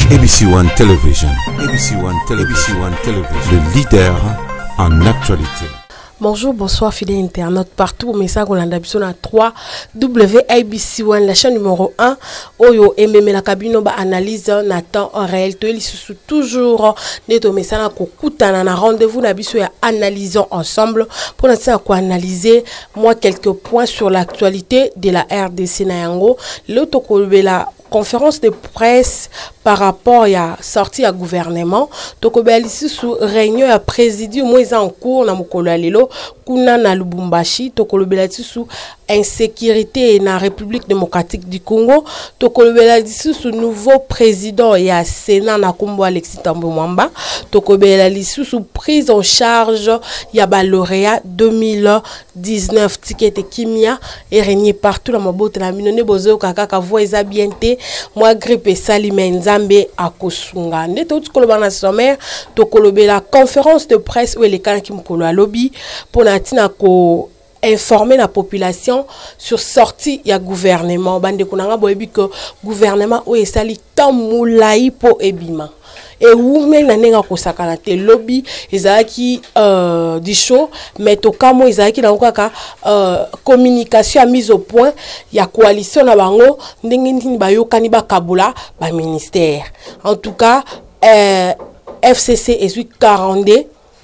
ABC One Television. ABC One Television. ABC One Television. Le leader en actualité. Bonjour, bonsoir fidèles internautes partout. Mais ça, on a besoin à 3 WABC1, la chaîne numéro 1. Oyo MM la cabine ba analyse na temps réel. To sous toujours neto mesana ko kutana na rendez-vous na biso ya analysons ensemble pour l'instant quoi analyser moi quelques points sur l'actualité de la RDC na yango. Le la conférence de presse par rapport à la sortie à gouvernement. Donc, ici, sous réunion à présidium, moi, en cours, na mukolo alelo, kuna na Lubumbashi, tokolo sous insécurité na République démocratique du Congo, tokolo sous nouveau président et à Sénat na Kombo Alexis Tambo Mwamba, tokolo sous prise en charge yaba lauréat 2019 ticket kimia et régné partout dans ma botte la minone bozo kaka voix esabienté moi grippe salime nzambe akosunga ndeto tukoloba na sommaire tokolobe la conférence de presse où les kana ki mukolo alobi pour natina ko informer la population sur sortie ya gouvernement bande kunanga boyebi que gouvernement o esali tamulai po ebima et où même nanenga kosakana te lobby ezaki du show mais tokamo ezaki na kaka communication à mise au point ya coalition na bango ndenge ndini bayokani ba kabula ba ministère en tout cas FCC est 42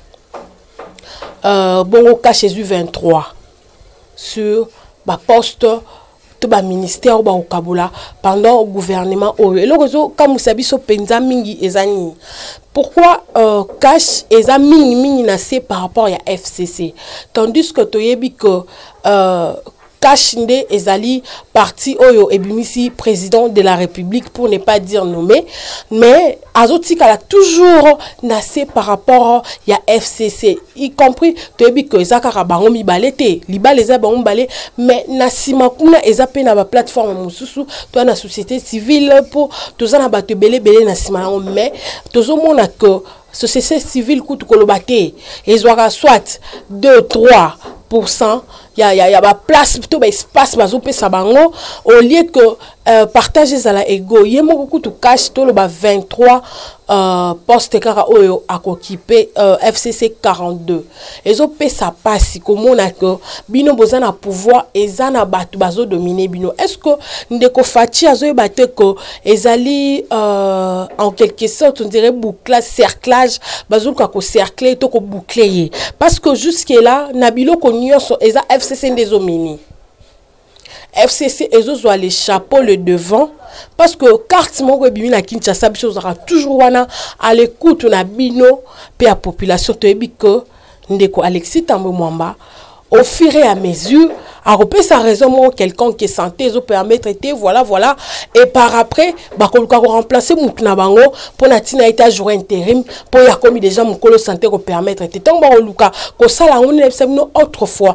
bongo ka Jésus 23 sur ba poste to ba ministère ou ba okabula pendant au gouvernement o elokozo comme sabiso penza mingi ezani pourquoi cash eza mingi na c'est par rapport à FCC tandis que toyebi que cash nde ezali parti oyo ebimisi président de la République pour ne pas dire nommé mais azotika la toujours nassé par rapport ya FCC y compris toyebi que ezaka bango mibale te libale eza bango mibale mais nasima kuna eza pe na ba plateforme mususu to na société civile pour tozana bato belé na sima nango mais tozomona que société civile kutu kolobate ezwaka soit 2-3% il y a ba place plutôt ba espace bazo pesa bango au lieu que partager ça la ego yemo beaucoup to cash to le ba 23 poste kaka oyo akokipe FCC 42 ezo pesa pasi komona que bino bozana pouvoir ezana batu bazo dominer bino est-ce que ndeko fachi azo bate que ezali en quelque sorte on dirait bouclage cerclage bazo ko cercler to ko boucler parce que jusque là nabilo ko nyonso eza FCC des omini FCC ezo les chapeaux le devant parce que carte moko bimi na Kinshasa biso zara toujours wana à l'écoute na bino pe la population to ebi que ndeko Alexis Tambo Mwamba au fur et à mesure à repérer sa raison quelqu'un qui est santé zo permettre voilà et par après ba ko remplacer mutuna bango pour na tina ita jour intérim pour ya comme déjà mon colo santé ko permettre tant ba luka ko sala on no autrefois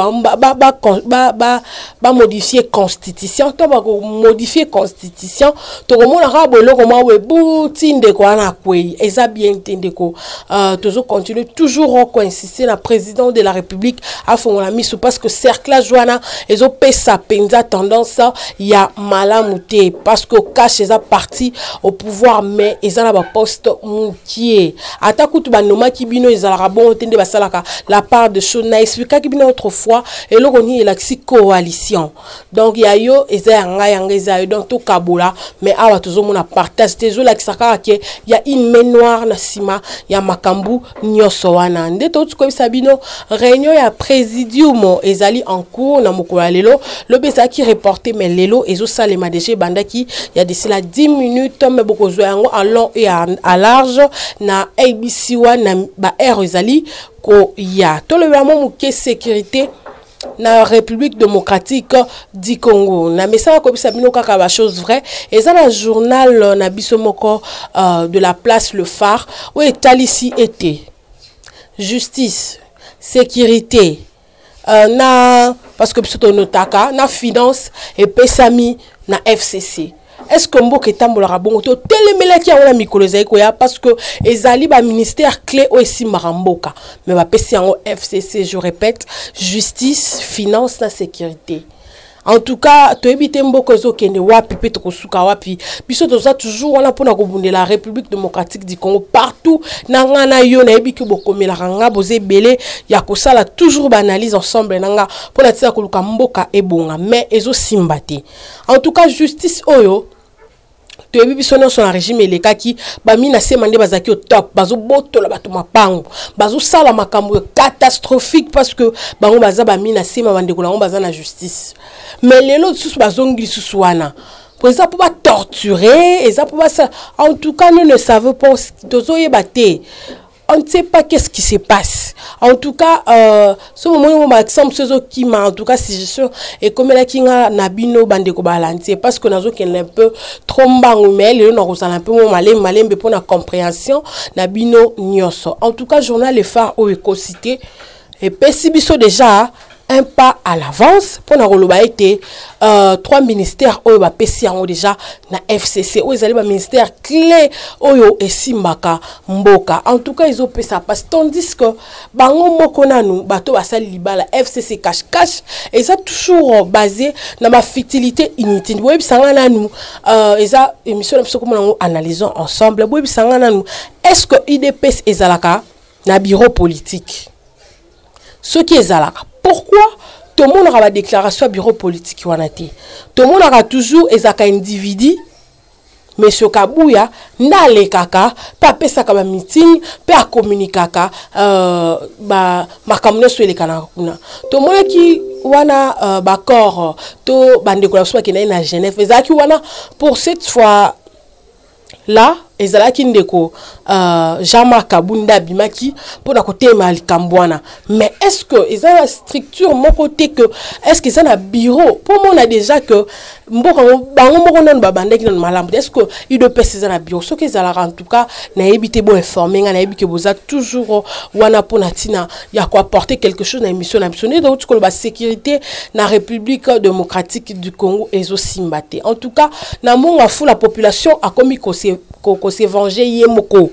ba modifier constitution to ba modifier constitution to ko mona ra bolo ko ma we buti ndeko ana kwei eza bien ndeko toujours continuer toujours ko insister na président de la République a fond la mise parce que cerclage Joana ezo pesa penza tendance ya malamute parce que cash eza parti au pouvoir mais ezala ba poste mukie atakutu ba noma kibino ezala bon tende basalaka la part de Shona expliquer kibino autrefois et le roni elaxi coalition donc ya yo yanga eza donc to kabola mais awa tozo mona partage tezo la kisaka ke ya une main noire na sima ya makambu nyoso wana ndeto tuko sabino réunion ya présidium ezali en cours na mukolo lelo le besa qui reporté mais lelo ezo salema déjà bandaki il y a d'ici là 10 minutes mais beaucoup zo yango à long et à large na ABC1 na ba air ezali ko ya to le vraiment muke sécurité na République démocratique du Congo na message ko bisabino kaka ba chose vraie et ça le journal na bisomoko de la place Le Phare où etali été justice sécurité na parce que biso to notaka na finance et pesami na FCC est-ce que mboka etambolaka bongo to telemelaki yango na mikolo ezali koya parce que ezali ba ministère clé o esimbaka mboka mais ba pesi yango FCC je répète justice finance na sécurité En tout cas, tu évites mboko zo kende wapi pe to kosuka wapi. Biso to za toujours wana pona ko bunde la République démocratique du Congo partout nanga na yo na ebi ke bokomela ranga boze belé ya kosala toujours banalise ensemble nanga pona tia koluka mboka ebonga mais ezo simbate. En tout cas, justice oyo to ebi biso na son régime elekaki ba mina sema nde bazaki au top bazo botola bato mapango bazo sala makambo catastrophique parce que bango baza ba mina sema bandeko na baza na justice mais lelo sous bazongi sous wana pour ça pour pas torturer et ça pour pas ça. En tout cas nous ne savons pas tozoye baté. On ne sait pas qu'est-ce qui se passe. En tout cas, ce moment où on exemple ce qui m'a en tout cas si je suis et comme là qui a nabino bande ko balancer parce que nazo qu'elle est un peu trop mbangou mais le no rosala un peu malé mais pour la compréhension nabino nyoso. En tout cas, journal Les Phares au écocité et pesibiso déjà un pas à l'avance pour na été 3 ministères oyo ba pesi yango déjà na FCC oyo ezali ba ministère clé oyo esimbaka mboka. En tout cas ils ont pesa parce tandis que bango moko nanu bato basali libala FCC cache et ça toujours basé na ma fertilité inutile. Boyebi sanga nanu eza émission biso comme on analysons ensemble. Boyebi sanga nanu est-ce que IDPS ezalaka na bureau politique ce qui ezalaka. Pourquoi tout le monde a la déclaration à bureau politique tout le monde a toujours ezaka individu monsieur Kabouya ndale kaka pa pesa ka ba meeting pa communicaka ba makamno so elekana kuna tout le monde qui wana ba corps to bande ko so ki na Genève ezaki wana pour cette fois là ezalaki ndeko Jean-Marc Kabunda bimaki pour na côté malikambwana mais est-ce que ils ont la structure mon côté que est-ce qu'ils ont un bureau pour moi on a déjà que mboko bango moko non babande ki non malambo est-ce que il doit passer dans un bureau ce qu'ils allaient en tout cas na ebité bon informer na ebité boza toujours wana pona tina ya quoi apporter quelque chose na émission donc que la sécurité na République démocratique du Congo ezo simbate. En tout cas na monga fou la population a commis ko se venger yemoko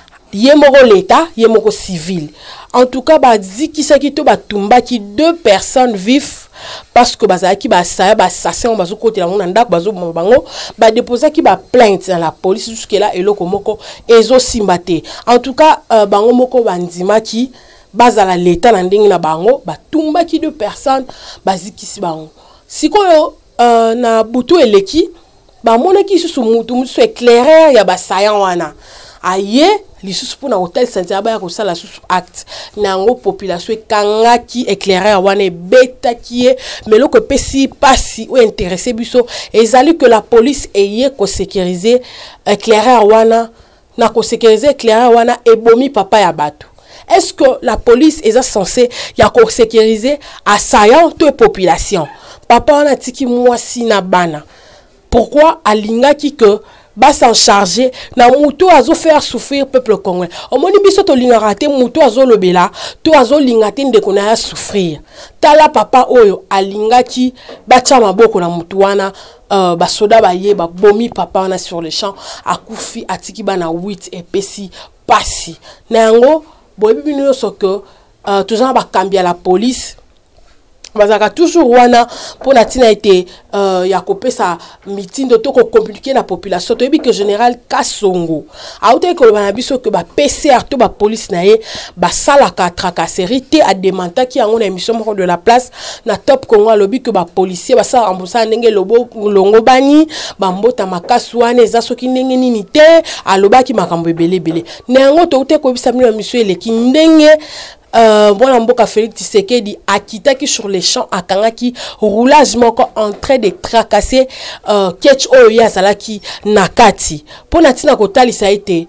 l'état yemoko civil. En tout cas ba di ki sa ki to batumba ki 2 personnes vivent parce que bazaki ba sa ba assassin bazo côté la mona ndako bazo bango ba déposer ki ba plainte dans la police jusque là eloko moko ezo simbate. En tout cas bango moko bandima ki bazala l'état na ndenge na bango batumba ki 2 personnes bazikisi bango sikoyo na butu eleki ba mona ki susu mutu éclaireur ya ba sayan wana aye lisusu pour na hôtel Santiago ya kosala susu acte nango population kanga ki éclaireur wana beta ki mais loko pesi pasi ou intéressé biso ezali que la police eye ko sécuriser éclaireur wana na ko sécuriser éclaireur wana ebomi papa ya bato. Est-ce que la police est censée ya ko sécuriser assaillant toute population papa wana tiki mwasi na bana pourquoi alinga ki que ba s'en charger na muto azo faire souffrir peuple congolais omoni biso to linga raté muto azo lobela to azo linga te ndeko na ya souffrir tala papa oyo alinga ki ba tia maboko na mutu wana ba soda ba ye ba bomi papa wana sur le champ akufi atiki bana 8 epesi pasi na yango boyebi bino so que toujours ba kambia la police bazaka toujours wana pour la tina été ya kopesa meeting de to ko communiquer la population to ebi que général Kasongo a autant que bana biso que ba PCR to ba police na ye ba sala ka tracasserie te a demanda ki yango na émission moko de la place na Top Congo lobi que ba policier ba sa rembourser ndenge lobo longo bani ba mbota makasu wana eza soki ndenge nini te aloba ki makambo ebele na yango to autant ko bisa mino mission ele ki ndenge bon mboka Félix Tshisekedi akitaki sur les champs akangaki roulage moko en train de tracasser ketch oyo ya salaki nakati pona tina kotalisa ete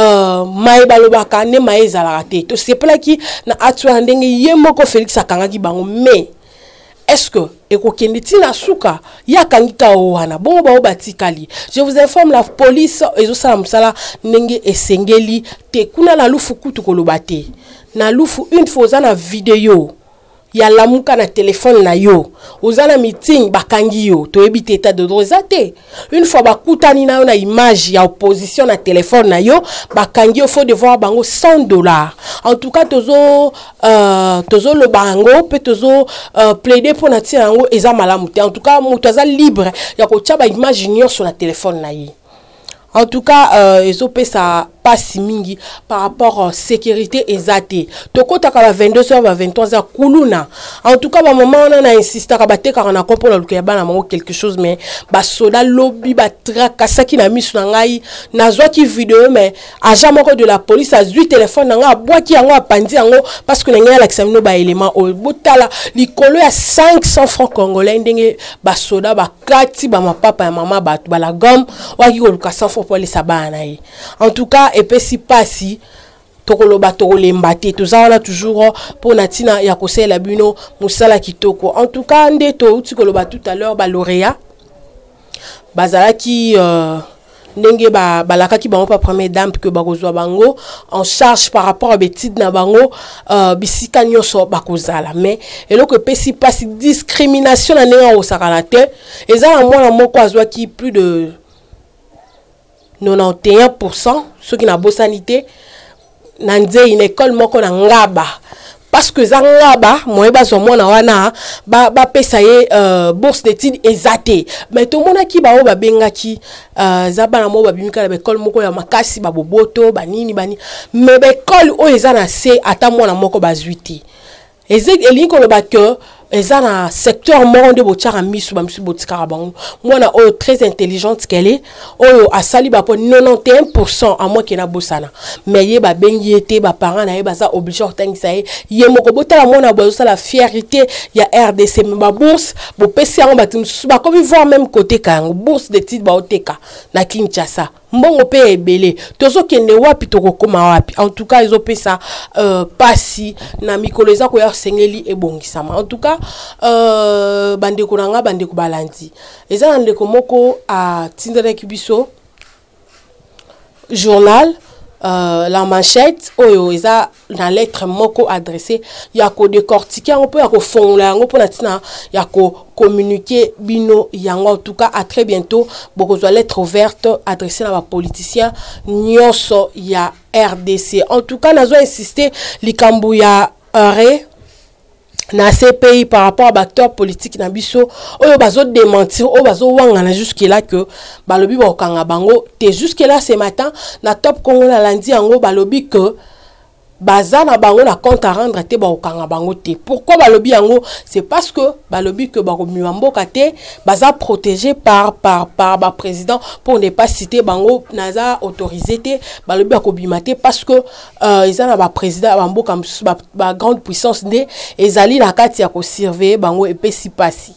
mai balobaka ne mai ezalaka te to sepelaki na atwa ndenge ye moko Félix akangaki bango mais est-ce que ekokende tina suka yakangika wana bongo bao batikali. Je vous informe la police ezosala musala ndenge esengeli te kuna na lufu kutu koloba te na lufu une fois na vidéo ya lamuka na téléphone na yo ozana meeting bakangi yo to ebite état de droit zate une fois bakutani na yo na image ya opposition na téléphone na yo bakangi yo faut devoir bango $100 en tout cas tozo le bango pe tozo plaider pour na tia yango eza malamu te en tout cas mutu aza libre ya ko tia ba image nyonso na téléphone na ye en tout cas ezope ça passe mingi par rapport à sécurité ezate tokota ka 22h ba 23h kuluna en tout cas ba moment on a insisté ka bateka na comprendre le kaya bana mango quelque chose mais ba soda lobby ba trakasaki na misu na ngai nazwa ki vidéo mais agent moko de la police a zui téléphone nga boaki yango apandi yango parce que ngai la examino ba élément o botala likolo ya 500 francs congolais ndenge ba soda ba kati ba mapapa ya mama ba la gomme waki ko luka 100 francs pour les sabana en tout cas et puis si pas si tokoloba tokolemba te tozala toujours pour natina ya kosela bino musala kitoko en tout cas ndeto uti koloba tout à l'heure ba lauréat bazala ki ndenge balaka ki bango pa première dame que bakozwa bango en charge par rapport à betide na bango bisika nyonso bakozala mais eloko pesi pas si discrimination na ndenge osakana te ezala mwana moko azwa ki plus de 91% ceux qui n'ont pas sanité n'ont une école moko na ngaba parce que za ngaba moi bazo mona wana ba pesaye bourse d'études ezate mais tout mona ki ba o ba benga ki za bana mo ba bimika na école moko ya makasi ba boboto ba nini bani mais école o ezana se ata mona moko bazuiti ezeli ko ba que ezana secteur monde bochara misu ba misu botikara bango mwana o très intelligente qu'elle est o asali ba pour 91% à moi qui na bosana mais ye ba bengi été ba parents na ye baza obligé otangisa ye moko botala mwana bozo la fierté ya RDC mais ba bourse bo pesi yango batimsu ba comme voir même côté kango bourse d'études ba oteka na Kinshasa mbongo pe ebele tozo kende wapi tokokoma wapi en tout cas ils ça pasi na mikolo eza ko ya sengeli ebongisama en tout cas bandeko nanga bandeko balandi eza ndeko moko a tindere kibiso journal la manchette oyo eza na lettre moko adressée ya ko décortiquer on peut ya ko fongola yango pona tina ya ko communiquer bino yango en tout cas à très bientôt bokozwa lettre ouverte adressée à ba politicien nyonso ya RDC en tout cas nazo insister likambu ya na ces pays par rapport à acteurs politiques na biso oyo bazo démentir o bazo wangana jusque là que balobi ba okanga bango te jusque là ce matin na Top Congo na lundi yango balobi que baza na bango na compte à rendre te ba okanga bango te pourquoi balobi yango c'est parce que balobi que ba mboka te baza protégé par ba président pour ne pas citer bango naza autorisé te balobi akobima te parce que ils na ba président ba mboka ba grande puissance nde ezali na kati ya ko surveiller bango et pesi pasi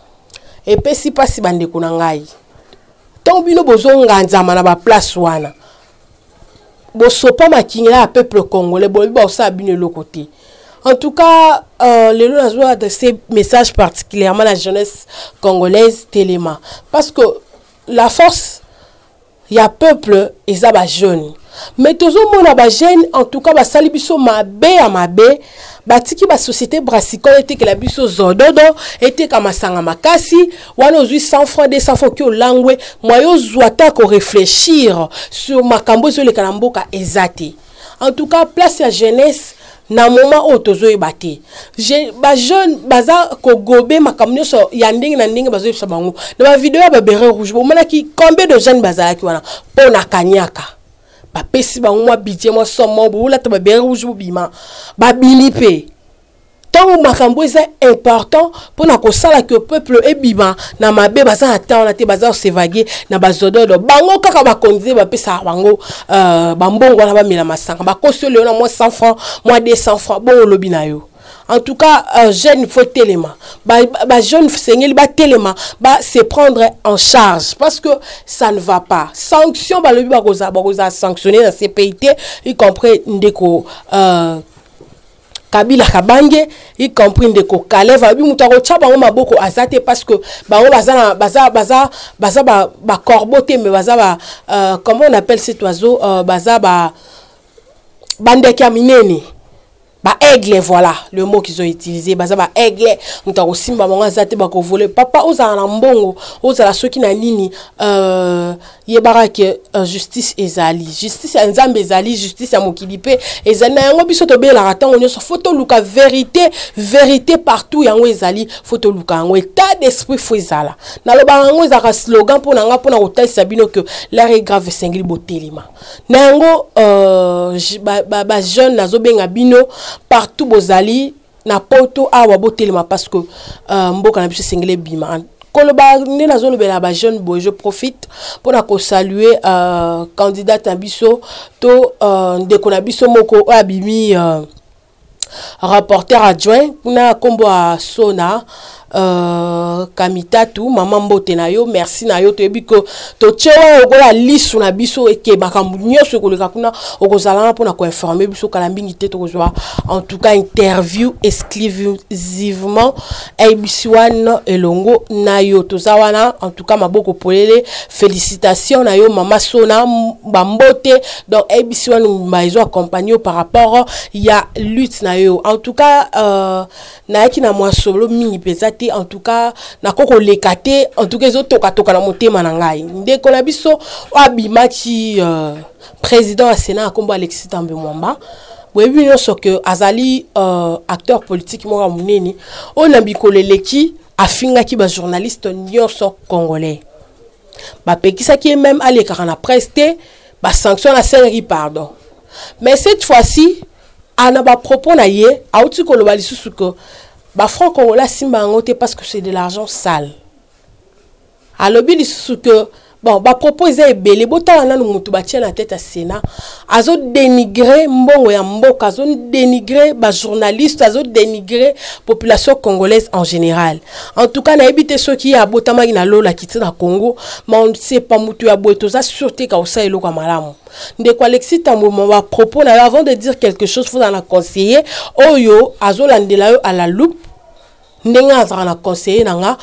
bande ko na ngai tant bino bozonga nzama na ba place wana bosopa makingela à peuple congolais boliba osabine le côté en tout cas les gens ont adressé message particulièrement à la jeunesse congolaise téléma parce que la force il y a peuple et ça ba jeune mais toujours mon ba jeune en tout cas ba salibiso mabe à mabe batiki ba société brassicole était que la biso zododo était comme sanga makasi wana ozui 100 francs 200 francs ki olangwe moyo zwata ko réfléchir sur makambo zo le kalamboka ezate en tout cas place ya jeunesse na moment o tozo ebate ba jeune baza ko gobe makambo so ya ndenge na ndenge bazo yebisa bango na ba vidéo ya ba beret rouge bo mana ki combien de jeunes bazala ki wana pona kanyaka ba pesi ba mwa budget mo somo bo la ta ba beret rouge bima ba bilipe tant makambo est important pour na ko sala que peuple ebima na mabe baza ata na te baza s'évaguer na bazododo bango kaka ba kondize ba pesa bango ba mbongo na ba mila masanga ba kosole na moi 100 francs moi 200 francs bon lobi na yo en tout cas jeune faut téléma ba jeune sengeli ba téléma ba se prendre en charge parce que ça ne va pas sanction ba lobi ba koza sanctionner dans ces pays y compris ndeko Kabila Kabange y compris ndeko Kaleva bi mutako tshaba ngo maboko azate parce que bango baza ba corboté mais baza ba comment on appelle cet oiseau baza ba bandeki minene ba aigle, voilà le mot qu'ils ont utilisé, ba aigle, on t'a aussi maman zate ba ko voler papa oza na mbongo oza la soki na nini yebara ke justice ezali ya nzambe ezali justice ya mokili pe ezali na yango biso to bela ratango nyoso photo luka vérité partout yango ezali photo luka yango état d'esprit fo ezala na loba yango ezaka slogan pour nga pour na kotalisa bino que l'air est grave sengili botelema na yango ba jeune nazo benga bino partout bozali na poto awa botelema parce que mboka na biso sengele bima koloba ne nazolo bela ba jeune boy je profite pour na ko saluer candidat biso to ndeko na biso moko abimi rapporteur adjoint na kombo a Sona Kamitatu maman mbote na yo merci na yo to ebiko to tchewa okola lisu na biso eke bakambu nyoso koleka kuna okozala pona ko informer biso kala mbingi te to kozwa en tout cas interview exclusivement ABC1 elongo na yo to zawana en tout cas maboko polele félicitations na yo maman Sona bambote donc ABC1 maizo accompagner par rapport ya lutte na yo en tout cas na yaki na mwa solo mingi pesate en tout cas na koko lekate en tout cas zo toka na motema na ngai ndeko na biso abimaki président à Sénat kombo Alexis Tambe Mwamba boyebi nyonso que azali acteur politique mo munene on a bikoleleki afingaki ba journaliste nyonso congolais ba pekisaki même aleka na presse ba sanction na série pardon mais cette fois-ci ana ba propos na ye auti koloba lisusu que ba franc congolais simba ngote parce que c'est de l'argent sale alobi lisusu que bon ba proposer ebele bota wana mutu ba tia na tête à Sénat azo dénigrer mbongo ya mboka azo dénigrer ba journaliste azo dénigrer population congolaise en général en tout cas na ebité ceux qui a botama na lola kiti na Congo mais on ne sait pas mutu ya boeto za sûreté ka osa eloko malamu ndeko Alexis Tambo Mwamba propos na avant de dire quelque chose faut dans la conseiller oyo azo landela yo à la loupe ndenga azana conseiller nanga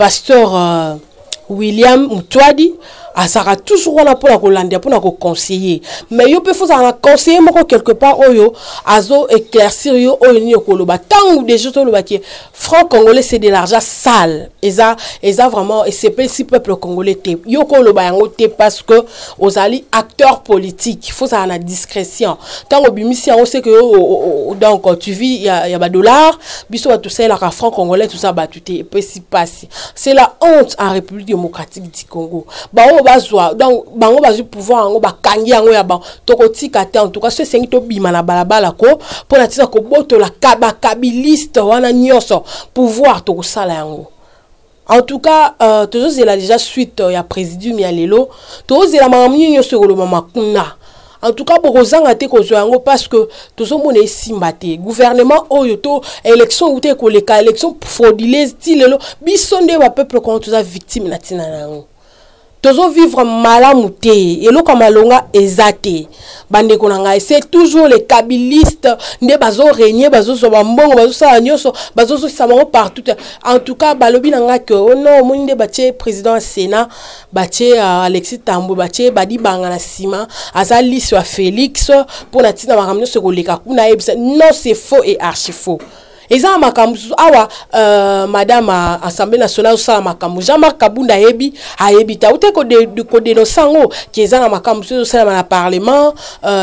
pasteur William Mutwadi asara toujours wana pour la Hollande pour la conseiller mais yo peut faut un conseiller moko quelque part oyo azo éclaircir yo oyo ni okoloba tant ou déjà to lobaki franc congolais c'est de l'argent sale eza vraiment et c'est pas si peuple congolais te yo koloba yango te parce que ozali acteur politique il faut ça na discrétion tant obimisi on sait que donc tu vis il y a ba dollars biso ba tout ça la franc congolais tout ça ba tout est pas si passe c'est la honte en République démocratique du Congo ba bazwa donc bango bazu pouvoir ngo bakangi yango ya ba tokotika te en tout cas ce sengi to bima na balabala ko pour la tisa ko boto la kabiliste wana nyoso pouvoir to sala yango en tout cas toujours il a déjà suite ya présidium ya lelo toujours il a mamni nyoso ko lo mama kuna en tout cas bokozanga te ko yango parce que tozo mona esimba te gouvernement oyo to élection ou te ko le ka élection frauduleuse ti lelo bisonde ba peuple contre za victime na tina nango tozo vivre malamu te eloko malonga ezate bande konanga c'est toujours les kabilistes nde bazo régner bazo so bambongo bazo sa nyoso bazo so samango partout en tout cas balobi nanga que oh non mo nde batie président Sénat batie Alexis Tambo batie badi banga na sima azali sur Félix pour na tina makamno se koleka kuna ebisa non c'est faux et archi faux. Et ça makambu awa madame Assemblée nationale ça makambu Jean-Marc Kabunda yebi ayebita ute ko de no sango qui ezana makambu ça na parlement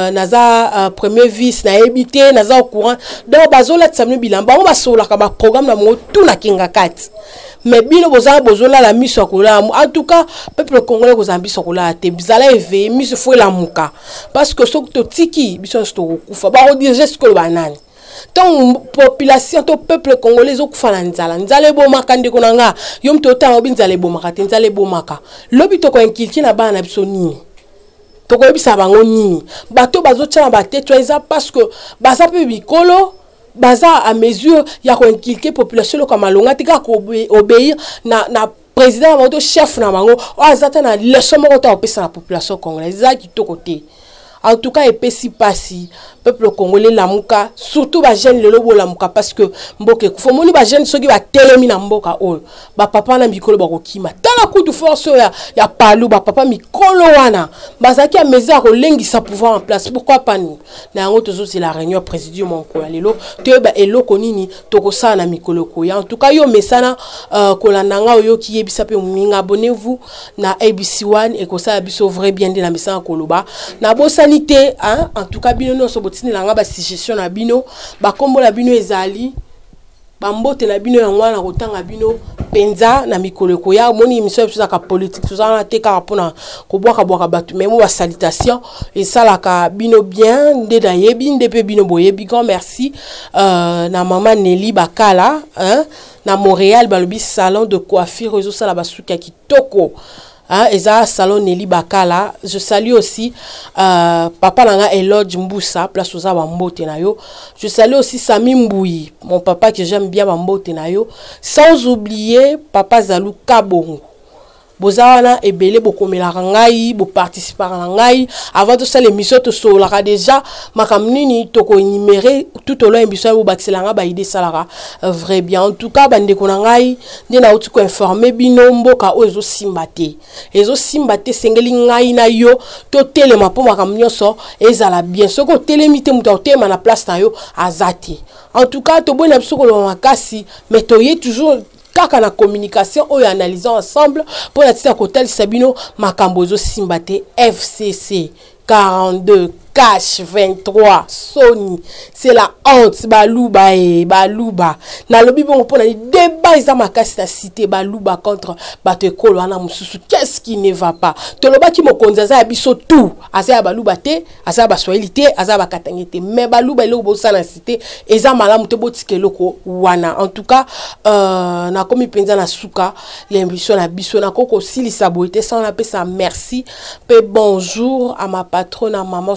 naza premier vice na yebité naza au courant donc bazola tsamne bilamba on basola ka ba programme na mo tout na kinga kat mais bino bozola la mise kola en tout cas peuple congolais ko zambi sokola te bizala éveiller mise faut la muka parce que sok to tiki biso sto kufa ba o dire geste ko banani tant population to peuple congolais okufana nzala nzala bomaka ndeko nanga yo mto tango binzala bomaka te nzala bomaka lobi to ko enkilki na bana biso nini to ko ebisa bango nini bato bazotia ba teto eza parce que baza pe bikolo baza à mesure ya ko enkilki population lo kama longa tika ko obéir na président moto chef na bango o azata na leçon moko ta opesa na population congolaise za kitoko te en tout cas epesi pasi peuple congolais lamuka surtout ba jeune lelo bo lamuka parce que mboke faut moni ba jeune soki ba telemi na mboka oyo ba papa na mikolo ba kokima tala coup de force ya palu ba papa mikolo wana bazaki a meza ko lengisa pouvoir en place pourquoi pas nous na yango tozo c'est la réunion présidium mon ko lelo to ba eloko nini tokosa na mikolo ko ya en tout cas yo mesana kolandanga oyo ki yebisa pe minga abonnez-vous na ABC1 et kosa biso vrai bien de la mesana koloba na bo sanité hein en tout cas bino no so botini langa ba suggestion na bino ba kombo la bino ezali ba mbote na bino yango na kotanga bino penza na mikolo ko ya moni émission biso ka politique tout ça na te ka pona ko boka batu mais mo ba salutation et ça la ka bino bien nde da yebi nde pe bino boyebi grand merci na maman Nelly Bakala hein na Montréal balobi salon de coiffure réseau ça la basuka kitoko. Hein, Eza salon Nelly Bakala. Je salue aussi papa nanga Elodge Mboussa, place aux Bambote na yo. Je salue aussi Sami Mbouyi, mon papa que j'aime bien Bambote na yo. Sans oublier papa Zalou Kabongo. Bozawana ebele bokomela ngai bo participer na ngai avant de ça l'émission to solara déjà makamnini toko numérer tout au long émission bo bakselanga ba idée salara vrai bien en tout cas bande ko ngai ndena uti ko informer bino mboka o ezo simbate sengeli ngai na yo to telema po makamnyoso ezala bien soko telemite muta tema na place na yo azati en tout cas to bona biso ko lo makasi mais to yé toujours kaka na communication ou analysant ensemble pour la tita kotel sabino makambozo simbate FCC 42 Cash 23 Sony c'est la honte baluba et baluba na lobi bon pour les débats ils ma casse la cité baluba contre batekolo ana mususu qu'est-ce qui ne va pas to loba ki mokonzaza ya biso tout asa baluba te asa ba swahilité asa ba katangete mais baluba ile bo sana cité eza malamu te botike loko wana en tout cas na komi penza na suka l'émission na biso na koko sili saboité sans la pesa merci pe bonjour à ma patronne à maman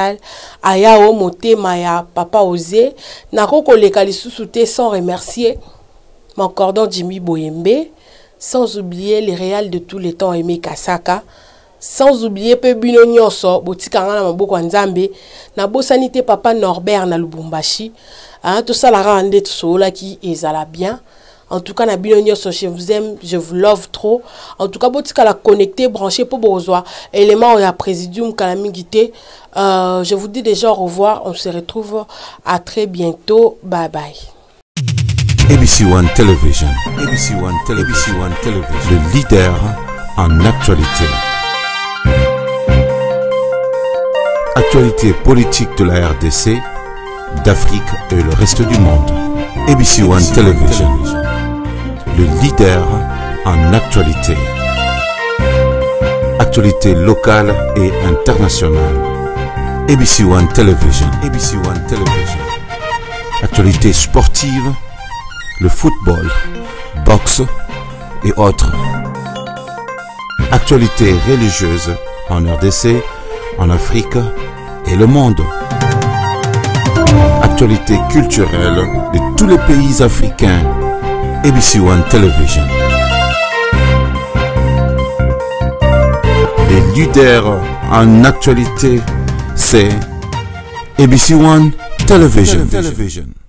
Ayao moté maya papa osé na koko lekali sous-souté sans remercier mon cordon Jimmy Boyembe sans oublier les réals de tous les temps Aimé Kasaka sans oublier pe bino nyonso botika na maboko nzambe na bosanité papa Norbert na Lubumbashi hein tout ça la rende tout cela qui ezala bien. En tout cas, je vous aime, je vous love trop. En tout cas, si vous la connecté, branché pour besoin, élément à présidium, calamité. Je vous dis déjà au revoir. On se retrouve à très bientôt. Bye bye. ABC1 Television. ABC1 Television. Le leader en actualité. Actualité politique de la RDC, d'Afrique et le reste du monde. ABC1 Television. Le leader en actualité. Actualité locale et internationale. ABC1 Television. ABC1 Television. Actualité sportive, le football, boxe et autres. Actualité religieuse en RDC, en Afrique et le monde. Actualité culturelle de tous les pays africains. ABC1 Television. Les leaders en actualité, c'est ABC1 Television.